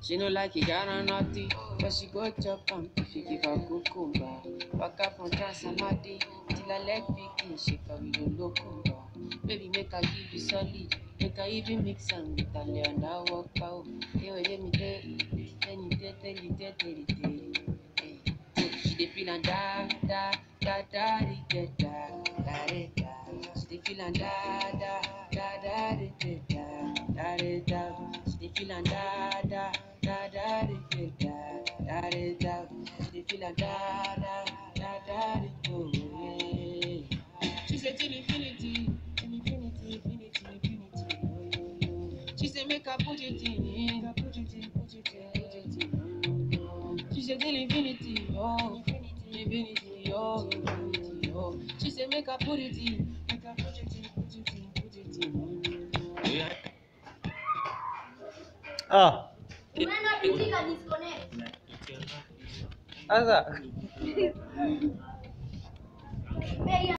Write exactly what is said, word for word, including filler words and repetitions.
She no like it, got her naughty, but she go chop am if you give her cucumber. Waka from Transamadi till her leg begin shake her with a locumba. Baby, make her give you solid, make her even mix am with her lay and her walk out. Hey, wait, let me tell you, tell you, tell you, tell you, tell you. She dey feel and da da da da da da da da da. She dey feel and da da da da da da da da. She dey feel and da da da da da da da da. She dey feel and da da da da da. She say till infinity, till infinity, infinity, infinity. Oh, yo, yo. She say make her put it in, put it in, put it in, put it in. Oh, she say till infinity, oh, infinity, oh, infinity, oh. She say make her put it in, make her put it in, put it in, put it in. Oh, yeah. Ah, Unaenda kutika disconnect. sasa Bei